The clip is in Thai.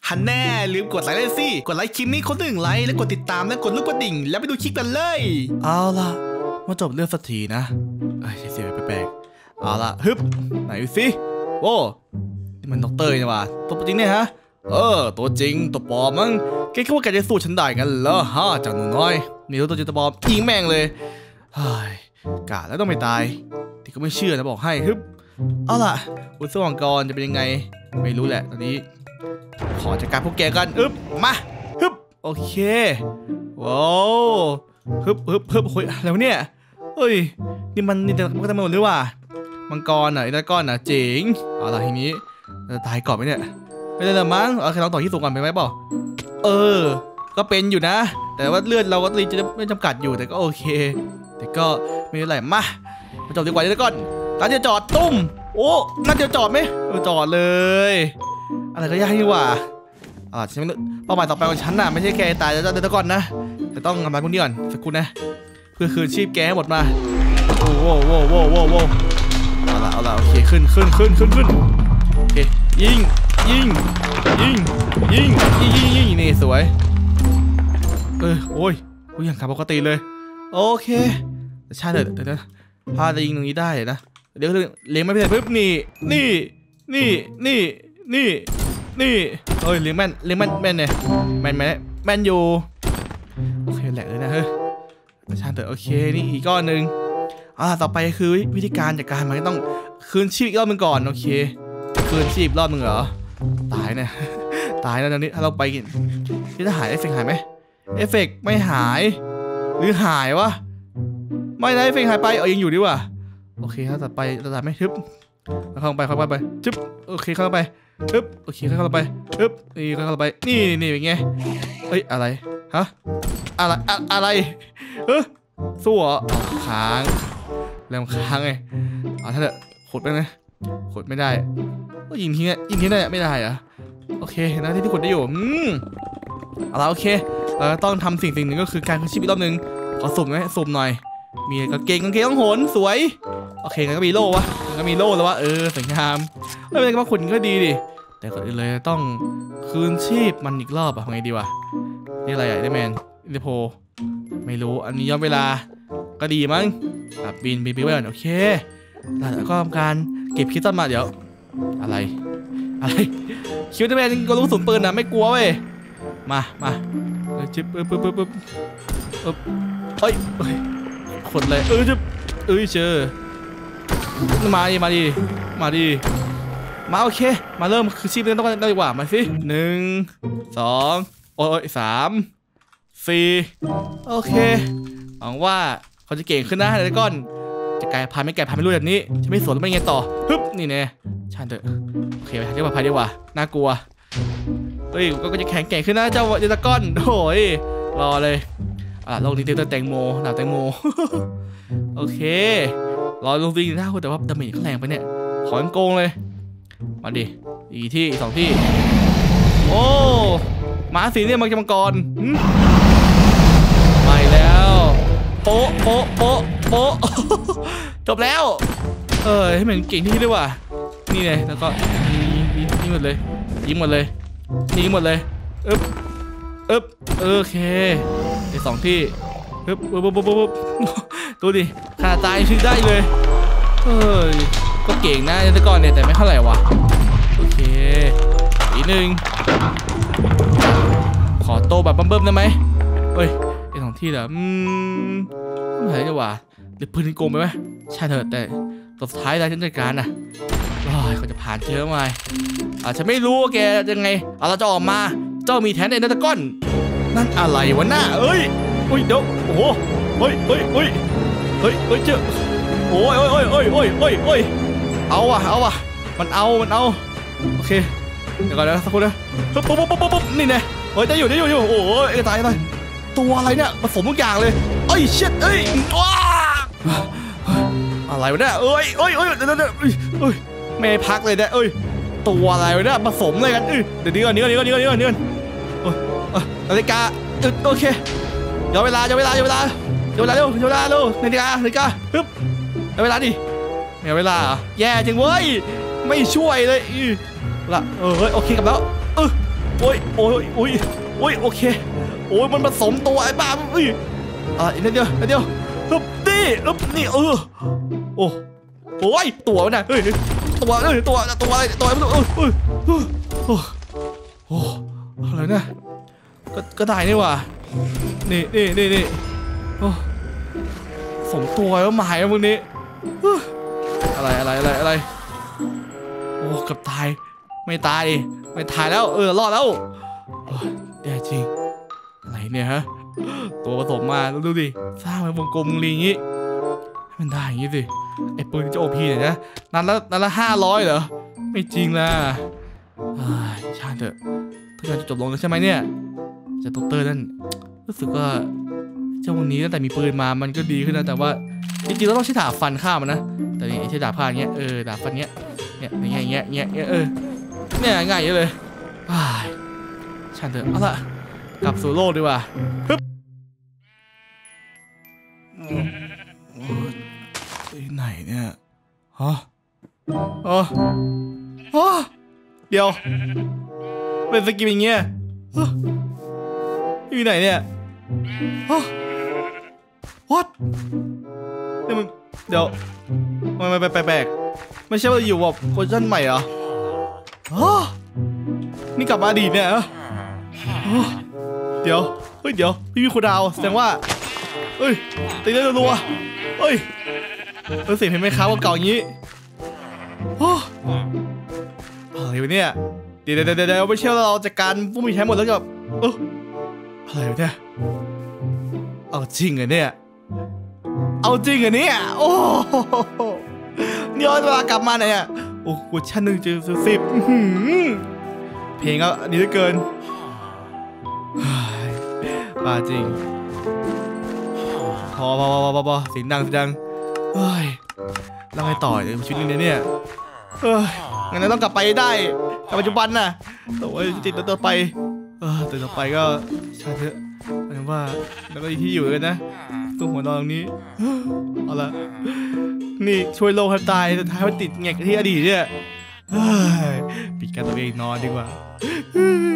ฮันแน่ลืมกดไลค์เลยสิกดไลค์คลิปนี้คน1ไลค์แล้วกดติดตามและกดรูปกระดิ่งแล้วไปดูคลิปกันเลยเอาล่ะมาจบเรื่องสักทีนะเสียแปลกๆเอาล่ะฮึบไหนดูสิโอ้นี่มันด็อกเตอร์นี่ว่ะตัวจริงเนี่ยฮะตัวจริงตัวปลอมมั้งแกคิดว่าแกจะสู้ฉันได้กันเหรอฮะจากหนูน้อยนี่ตัวจริงตัวปลอมยิงแม่งเลยกะแล้วต้องไม่ตายที่ก็ไม่เชื่อนะบอกให้ฮึบเอาล่ะอุตสาหกรรมจะเป็นยังไงไม่รู้แหละตอนนี้ขอจัดการพวกแกกันมาฮึบโอเคว้าวฮึบโอ้ยอะไรวะเนี่ยเฮ้ยนี่มันก็ทำหมดหรือว่ามังกรไอ้ตะก้อนเจ๋งเอาล่ะทีนี้จะตายก่อนไหมเนี่ยไม่ได้ละมั้งใครลองต่อที่สูงก่อนไปไหมบอกก็เป็นอยู่นะแต่ว่าเลือดเราก็จะไม่จำกัดอยู่แต่ก็โอเคแต่ก็ไม่เป็นไรมาจอดดีกว่าเดี๋ยวก่อนการจะจอดตุ้มโอ้น่าจะจอดไหมจอดเลยอะไรก็ยากนี่ว่าฉันเป้าหมายต่อไปของฉันน่ะไม่ใช่แกตายแล้วเดี๋ยวก่อนนะแต่ต้องทำลายพวกนี้ก่อนสักครู่นะเพื่อคืนชีพแกให้หมดมาโอ้โหเอาละโอเคขึ้นโอเคยิงนี่สวยโอ้ยกูยังขับปกติเลยโอเคใช่เลยเดี๋ยวพาจะยิงตรงนี้ได้นะเดี๋ยวเลี้ยงไม่เป็นปุ๊บนี่เฮ้ยเลี้ยงแม่นเนี่ยแม่นอยู่โอเคแหลกเลยนะเฮ้ยชาเถอะโอเคนี่อีกก้อนหนึ่งต่อไปคือวิธีการจัดการมันต้องคืนชีพอีกรอบนึงก่อนโอเคคืนชีพรอบนึงเหรอตายนะตอนนี้ถ้าเราไปกินที่จะหายเอฟเฟกต์หายไหมเอฟเฟกต์ไม่หายหรือหายวะไม่ได้เอฟเฟกต์หายไปยังอยู่ดีว่ะโอเคถ้าต่อไปเราทำไม่ทึบเข้าไปทึบโอเคเข้าไปทึบโอเคเข้าไปทึบนี่เข้าไปนี่เป็นไงอะไรฮะอะไรสู้เหรอค้างแรงค้างไงถ้าเถอะขุดไปนะขุดไม่ได้ก็ยิงทิ้งได้ไม่ได้อะโอเคนะที่ขุดได้อยู่โอเคเราต้องทำสิ่งหนึ่งก็คือการคืนชีพอีกรอบนึงขอสุ่มหน่อยมีกางเกงต้องโหนสวยโอเคงั้นก็มีโล่วะก็มีโล่แล้ววะสวยงามไม่เป็นไรก็มาขุดก็ดีดิแต่ก่อนอื่นเลยต้องคืนชีพมันอีกรอบทำไงดีวะนี่อะไรได้แมนอินเตอร์โพไม่รู้อันนี้ย้อนเวลาก็ดีมั้งบินไว้ก่อนโอเคแล้วก็ทำการเก็บคริสตัลมาเดี๋ยวอะไรคิวเตอร์แมนก็รู้สุนปืนนะไม่กลัวเว้ยมาจิ๊บขดเลยจิ๊บเจอมาดิมาโอเคมาเริ่มคือชีพต้องได้ดีกว่ามาสิ1 2 3 4โอเคหวังว่าเขาจะเก่งขึ้นนะแล้วก็จะกลายพันธุ์ไม่รู้แบบนี้จะไม่สนไม่ไงต่อฮึบนี่เนี่ยชันเถอะโอเคไปทางที่ปลอดภัยดีกว่าน่ากลัวก็จะแข็งแกร่งขึ้นนะเจ้าเดลก้อนโอ้ยรอเลยลงดีเทลแตงโมหนาแตงโมโอเครอลงดีนะแต่ว่าดาเมจเขาแรงไปเนี่ยขอโกงเลยมาดิอีกที่2ที่โอ้ม้าสีเนี่ยมังกรไม่แล้วโป๊ะจบแล้วให้เหมือนเก่งที่ด้วยว่ะนี่เลยแล้วก็ยิงหมดเลยนี่หมดเลยโอเคไอ้2ที่ปึ๊บดูดิขาตายชื่อได้เลยก็เก่งนะแต่ก่อนเนี่ยแต่ไม่เท่าไหร่ว่ะโอเคอีกหนึ่งขอโตแบบเบิ่มได้ไหมไอ้2ที่เหรอไม่ไหวจะว่ะหรือพื้นโกงไปไหมใช่เถอะแต่ตัวสุดท้ายได้ฉันจัดการนะเขาจะผ่านเชื้อมาฉันไม่รู้ว่าแกยังไงเราจะออกมาเจ้ามีแทนเอ็นตะก้อนนั่นอะไรวะหน้าเดี๋ยวโอ้โหเจ้าโอ้ยเอาว่ะมันเอาโอเคเดี๋ยวก่อนนะสักครู่นะปุ๊บนี่ไงได้อยู่โอ้ยตายตัวอะไรเนี่ยผสมทุกอย่างเลยเชิดว้าอะไรวะเนี่ยไม่พักเลยเนี่ยตัวอะไรวะเนี่ยผสมเลยกันเดี๋ยวนี้ก่อนนาฬิกาโอเคย้อนเวลาเร็วนาฬิกาปึ๊บย้อนเวลาดิไม่เวลาแย่จังเว้ยไม่ช่วยเลยละโอเคกลับแล้วโอ้ยโอ้ยโอ้ยโอ้ยโอเคโอ้ยมันผสมตัวไอ้บ้าอุ้ยนิดเดียวฮึบนี่โอ้โอ้ยตัวมันน่ะเฮ้ยตัวอะไรโอ้อะไรนะก็ได้นี่ว่ะนี่โอ้สมตัวแล้วหมายมึงนี้อะไรโอ้กับตายไม่ตายดิไม่ตายแล้วรอดแล้วแย่จริงอะไรเนี่ยฮะตัวผสมมาดูดิสร้างเป็นวงกลมลีอย่างงี้ให้มันได้อย่างงี้สิไอ้ปืนจะโอพีเนี่ยนะนัดละ500เหรอไม่จริงนะช่างเถอะทุกอย่างจะจบลงแล้วใช่ไหมเนี่ยจะด็อกเตอร์นั่นรู้สึกว่าเจ้าวันนี้ตั้งแต่มีปืนมามันก็ดีขึ้นนะแต่ว่าจริงๆเราต้องใช้ดาบฟันฆ่ามันนะแต่นี่ใช้ดาบผ้าเงี้ยดาบฟันเงี้ยอย่างเงี้ยเนี่ยง่ายเยอะเลยช่างเถอะเอาละกลับสู่โลกดีกว่าปึ๊บที่ไหนเนี่ยเดี๋ยวเป็นสกิปอย่างเงี้ยอยู่ไหนเนี่ยwhat เดี๋ยวมันแปลกไม่ใช่ว่าอยู่แบบโคชั่นใหม่เหรอนี่กลับมาอดีตเนี่ยเดี๋ยวพี่มีโคดาวแสดงว่าตีได้รัวเสียงเพลงไหมครับว่าเก่าอย่างนี้อะไรวะเนี่ยเดี๋ยวไม่เชื่อเราจัดการผู้มีใช้หมดแล้วกับอะไรวะเนี่ยเอาจริงเหรอเนี่ยโอ้ย้อนเวลากลับมาเนี่ยโอ้โหชั้น1 10เพลงก็ดีเหลือเกินบ้าจริงพอเสียงดังแล้วไงต่อชีวิตนี้เนี่ยงั้นต้องกลับไปได้กับปัจจุบันน่ะแต่ว่าจิตต่อไปแต่ต่อไปก็ใช่เถอะหมายถึงว่าแล้วก็ที่อยู่กันนะตรงหัวนอนตรงนี้เอาละนี่ช่วยโลกให้ตายแต่ท้ายมันติดแงกที่อดีตเนี่ยปิดการตัวเองนอนดีกว่า